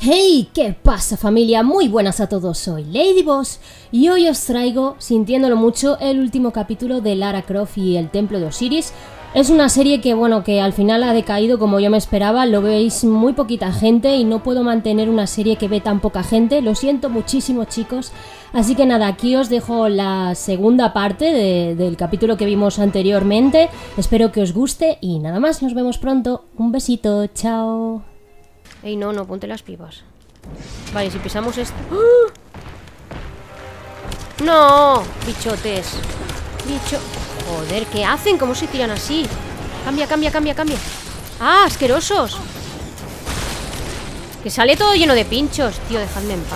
Hey, ¿qué pasa familia? Muy buenas a todos, soy Ladyboss y hoy os traigo, sintiéndolo mucho, el último capítulo de Lara Croft y el Templo de Osiris. Es una serie que, bueno, que al final ha decaído como yo me esperaba, lo veis muy poquita gente y no puedo mantener una serie que ve tan poca gente, lo siento muchísimo chicos. Así que nada, aquí os dejo la segunda parte del capítulo que vimos anteriormente, espero que os guste y nada más, nos vemos pronto, un besito, chao. Ey, no, ponte las pipas. Vale, si pisamos esto... ¡Oh! ¡No! Bichotes. Joder, ¿qué hacen? ¿Cómo se tiran así? Cambia. ¡Ah, asquerosos! Que sale todo lleno de pinchos. Tío, dejadme en paz.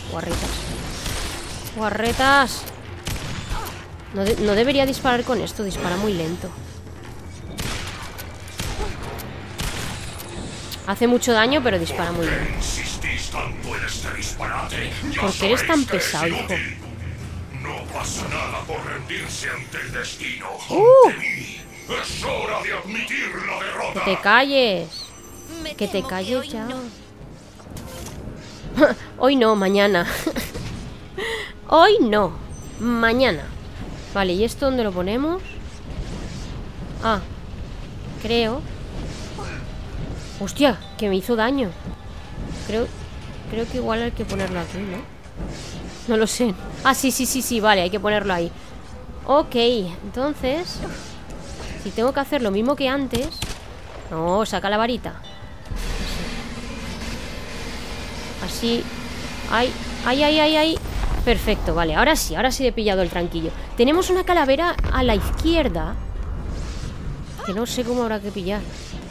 Guarretas. No debería disparar con esto. Dispara muy lento. Hace mucho daño, pero dispara muy bien. ¿Por qué eres tan pesado, hijo? No pasa nada por rendirse ante el destino. Es hora de admitir la derrota. Que te calles. Que te calles ya. Hoy no, mañana. Hoy no, mañana. Vale, ¿y esto dónde lo ponemos? Ah, creo. Hostia, que me hizo daño. Creo que igual hay que ponerlo aquí, ¿no? No lo sé. Ah, sí, vale, hay que ponerlo ahí. Ok, entonces si tengo que hacer lo mismo que antes. No, saca la varita. Así. Ay. Perfecto, vale, ahora sí he pillado el tranquillo. Tenemos una calavera a la izquierda que no sé cómo habrá que pillar.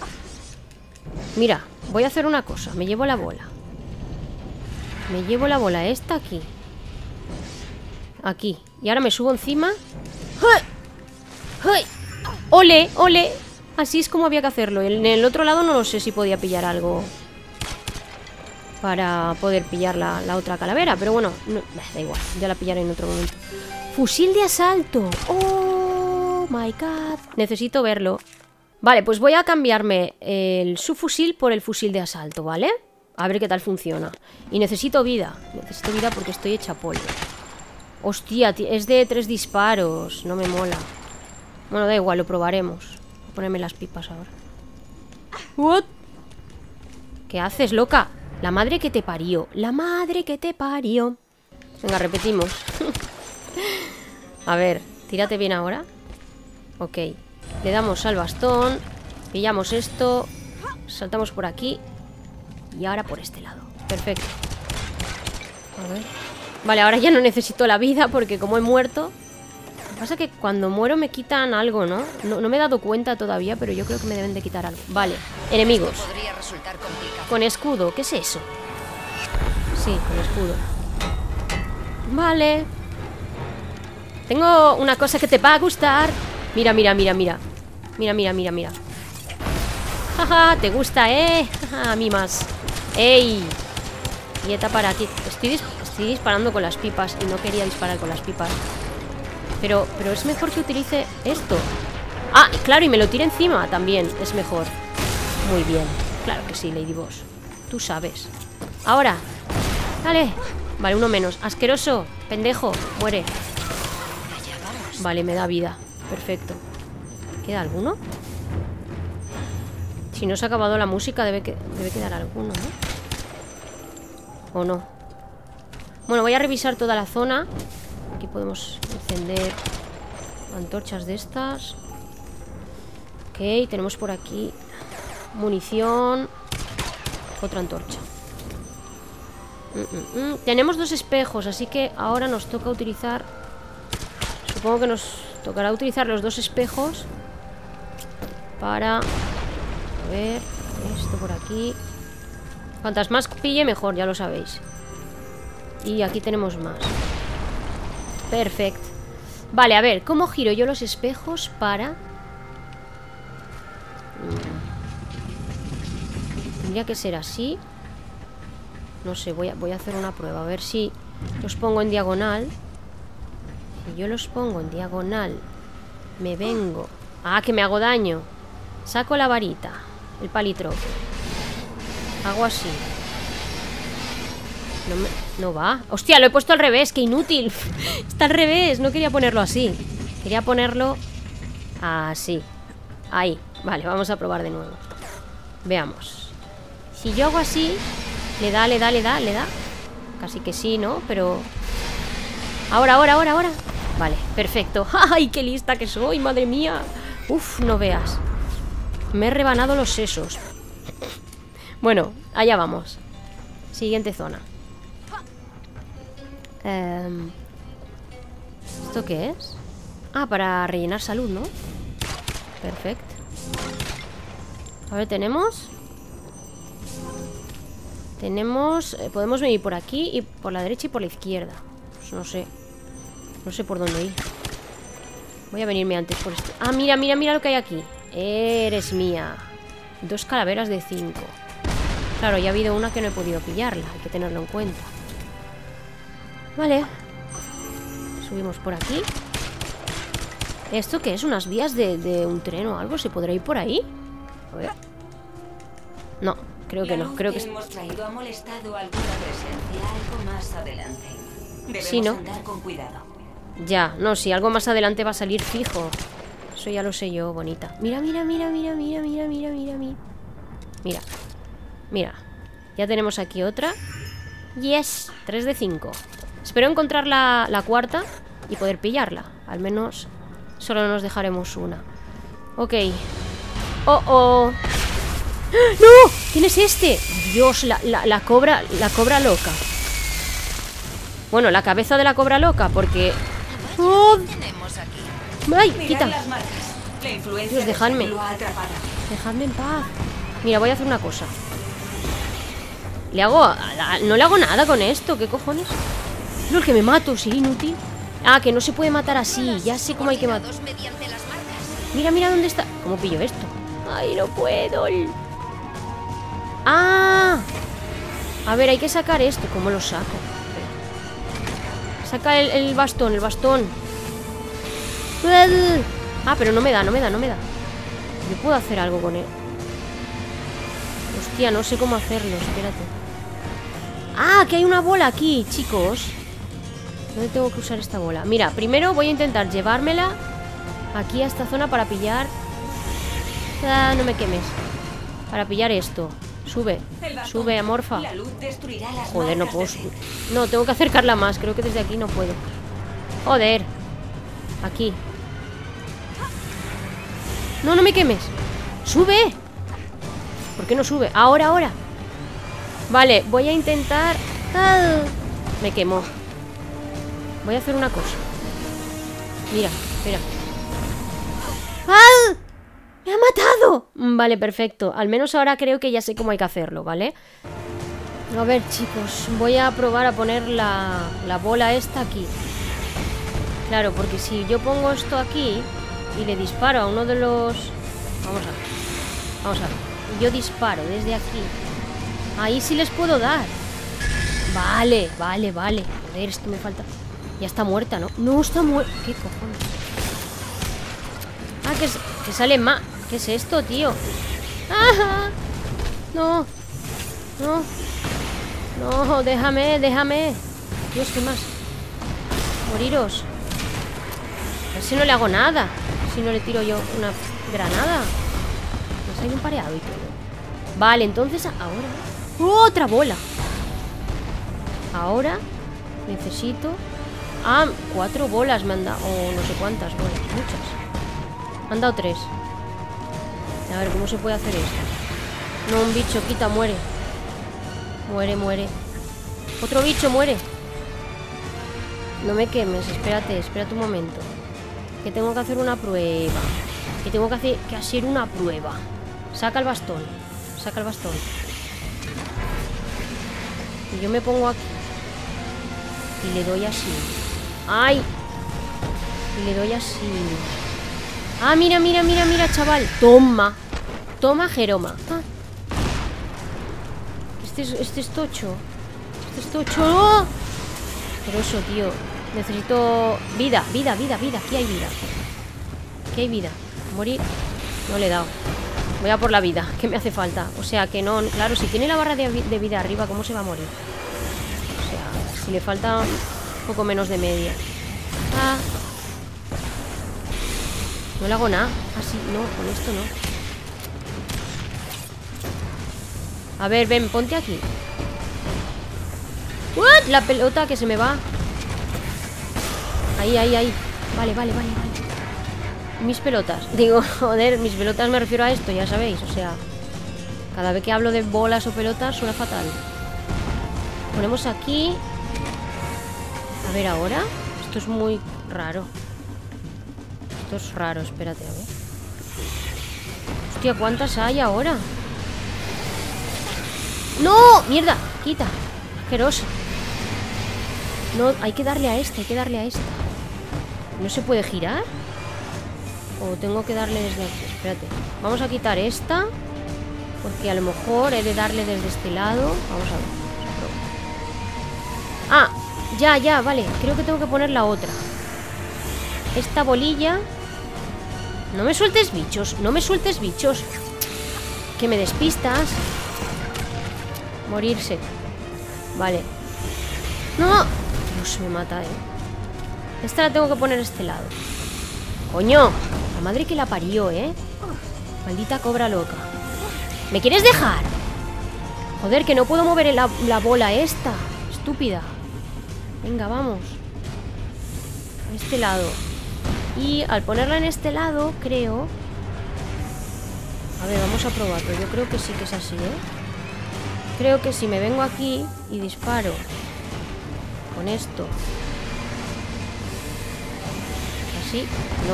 Mira, voy a hacer una cosa. Me llevo la bola. Esta aquí. Aquí. Y ahora me subo encima. ¡Ay! ¡Ole! Así es como había que hacerlo. En el otro lado no lo sé si podía pillar algo para poder pillar la otra calavera. Pero bueno, no, da igual. Ya la pillaré en otro momento. Fusil de asalto. ¡Oh my god! Necesito verlo. Vale, pues voy a cambiarme el subfusil por el fusil de asalto, ¿vale? A ver qué tal funciona. Y necesito vida. Porque estoy hecha polvo. Hostia, es de 3 disparos. No me mola. Bueno, da igual, lo probaremos. Voy a ponerme las pipas ahora. ¿What? ¿Qué haces, loca? La madre que te parió. Venga, repetimos. A ver, tírate bien ahora. Ok. Le damos al bastón. Pillamos esto. Saltamos por aquí. Y ahora por este lado. Perfecto. A ver. Vale, ahora ya no necesito la vida porque como he muerto. Lo que pasa es que cuando muero me quitan algo, ¿no? No me he dado cuenta todavía, pero yo creo que me deben de quitar algo. Vale, enemigos. Con escudo, ¿qué es eso? Sí, con escudo. Vale. Tengo una cosa que te va a gustar. Mira. Jaja, te gusta, ¿eh? Jaja, a mí más. ¡Ey! Quieta para aquí. Estoy disparando con las pipas y no quería disparar con las pipas. Pero es mejor que utilice esto. Ah, claro, y me lo tire encima también. Es mejor. Muy bien. Claro que sí, Ladyboss. Tú sabes. Ahora. Dale. Vale, uno menos. Asqueroso. Pendejo. Muere. Vale, me da vida. Perfecto. ¿Queda alguno? Si no se ha acabado la música debe quedar alguno, ¿no? ¿O no? Bueno, voy a revisar toda la zona. Aquí podemos encender antorchas de estas. Ok, tenemos por aquí munición. Otra antorcha. Tenemos 2 espejos, así que ahora nos toca utilizar... Supongo que nos tocará utilizar los 2 espejos para... A ver, esto por aquí. Cuantas más pille, mejor, ya lo sabéis. Y aquí tenemos más. Perfecto. Vale, a ver, ¿cómo giro yo los espejos para...? Tendría que ser así. No sé, voy a hacer una prueba. A ver si los pongo en diagonal. Si yo los pongo en diagonal, me vengo... Ah, que me hago daño. Saco la varita, el palitroque. Hago así. No va. Hostia, lo he puesto al revés, qué inútil. Está al revés, no quería ponerlo así. Quería ponerlo así. Ahí, vale, vamos a probar de nuevo. Veamos. Si yo hago así, le da. Casi que sí, ¿no? Pero... Ahora. Vale, perfecto. ¡Ay, qué lista que soy, madre mía! Uf, no veas. Me he rebanado los sesos. Bueno, allá vamos. Siguiente zona. ¿Esto qué es? Ah, para rellenar salud, ¿no? Perfecto. A ver, tenemos... podemos venir por aquí y por la derecha y por la izquierda. Pues no sé. No sé por dónde ir. Voy a venirme antes por este. Ah, mira lo que hay aquí. Eres mía. 2 calaveras de 5. Claro, ya ha habido una que no he podido pillarla. Hay que tenerlo en cuenta. Vale. Subimos por aquí. ¿Esto qué es? ¿Unas vías de un tren o algo? ¿Se podrá ir por ahí? A ver. No, creo que no. Creo que hemos traído ha molestado alguna presencia algo más adelante. Debemos sí, ¿no? andar con cuidado. Ya, no, si algo más adelante va a salir fijo. Eso ya lo sé yo, bonita. Mira. Mira. Ya tenemos aquí otra. Yes, 3 de 5. Espero encontrar la cuarta y poder pillarla. Al menos solo nos dejaremos una. Ok. ¡Oh! ¡No! ¿Quién es este? Dios, la cobra loca. Bueno, la cabeza de la cobra loca, porque... ¡Oh! ¡Ay, quita! Dios, dejadme. Dejadme en paz. Mira, voy a hacer una cosa. No le hago nada con esto. ¿Qué cojones? No, el que me mato, sí, inútil. Ah, que no se puede matar así. Ya sé cómo hay que matar. Mira dónde está. ¿Cómo pillo esto? Ay, no puedo. ¡Ah! A ver, hay que sacar esto. ¿Cómo lo saco? Saca el bastón, Ah, pero no me da. Yo puedo hacer algo con él. Hostia, no sé cómo hacerlo, espérate. Ah, que hay una bola aquí, chicos. ¿Dónde tengo que usar esta bola? Mira, primero voy a intentar llevármela aquí a esta zona para pillar... Ah, no me quemes. Para pillar esto. Sube, amorfa. Joder, no puedo subir. No, tengo que acercarla más. Creo que desde aquí no puedo. Joder. Aquí. No me quemes. ¡Sube! ¿Por qué no sube? Ahora. Vale, voy a intentar... ¡Ah! Me quemó. Voy a hacer una cosa. Mira, espera. ¡Ah! ¡Me ha matado! Vale, perfecto. Al menos ahora creo que ya sé cómo hay que hacerlo, ¿vale? A ver, chicos, voy a probar a poner la bola esta aquí. Claro, porque si yo pongo esto aquí y le disparo a uno de los... Vamos a ver. Yo disparo desde aquí. Ahí sí les puedo dar. Vale. Joder, esto me falta... Ya está muerta, ¿no? No está muerta. ¿Qué cojones? Ah, que sale más. ¿Qué es esto, tío? ¡Ah! No, déjame. Dios, ¿qué más? Moriros. A ver si no le hago nada. Si no le tiro yo una granada. Pues hay un pareado y todo. Vale, entonces ahora... ¡Otra bola! Ahora necesito... Ah, 4 bolas me han dado. O no sé cuántas bolas. Muchas. Me han dado 3. A ver, ¿cómo se puede hacer esto? No, un bicho, quita, muere. Muere. Otro bicho, muere. No me quemes, espérate un momento. Que tengo que hacer una prueba. Que hacer una prueba. Saca el bastón. Y yo me pongo aquí. Y le doy así. ¡Ay! Y le doy así. Ah, mira, chaval. Toma, Jeroma. Ah. Este es tocho. ¡Oh! Pero eso, tío. Necesito vida. Aquí hay vida. Morir. No le he dado. Voy a por la vida, que me hace falta. O sea que no... Claro, si tiene la barra de vida arriba, ¿cómo se va a morir? Y le falta un poco menos de media. Ah. No le hago nada. Ah, sí, no, con esto no. A ver, ven, ponte aquí. ¿What? La pelota que se me va. Ahí, ahí, ahí. Vale, vale, vale, vale. Mis pelotas. Digo, joder, mis pelotas me refiero a esto, ya sabéis. O sea, cada vez que hablo de bolas o pelotas suena fatal. Ponemos aquí. A ver ahora. Esto es muy raro. Esto es raro, espérate, a ver. Hostia, ¿cuántas hay ahora? ¡No! ¡Mierda! Quita. Asqueroso. No, hay que darle a esta, hay que darle a esta. ¿No se puede girar? O tengo que darle desde aquí. Espérate. Vamos a quitar esta. Porque a lo mejor he de darle desde este lado. Vamos a ver. Ah, ya, ya, vale. Creo que tengo que poner la otra. Esta bolilla. No me sueltes bichos. No me sueltes bichos. Que me despistas. Morirse. Vale. ¡No! Dios, me mata, Esta la tengo que poner a este lado. ¡Coño! La madre que la parió, Maldita cobra loca. ¿Me quieres dejar? Joder, que no puedo mover la bola esta. Estúpida. Venga, vamos. A este lado. Y al ponerla en este lado, creo... A ver, vamos a probarlo. Yo creo que sí que es así, Creo que si me vengo aquí y disparo con esto. ¿Así? No.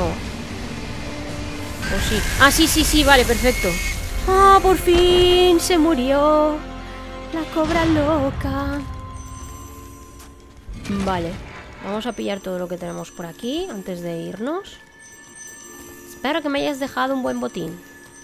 ¿O sí? Ah, sí, sí, sí, vale, perfecto. ¡Ah, por fin! Se murió la cobra loca. Vale. Vamos a pillar todo lo que tenemos por aquí antes de irnos. Espero que me hayas dejado un buen botín.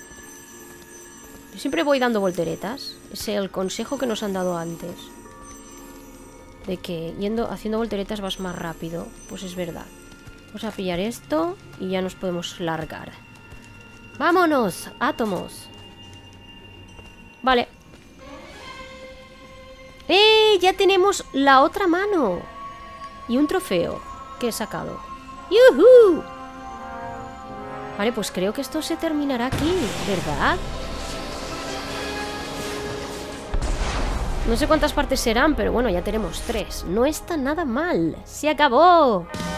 Yo siempre voy dando volteretas. Es el consejo que nos han dado antes. De que haciendo volteretas vas más rápido. Pues es verdad. Vamos a pillar esto y ya nos podemos largar. ¡Vámonos! ¡Átomos! Vale. Ya tenemos la otra mano. Y un trofeo que he sacado. ¡Yuhu! Vale, pues creo que esto se terminará aquí, ¿verdad? No sé cuántas partes serán, pero bueno, ya tenemos 3. No está nada mal. ¡Se acabó!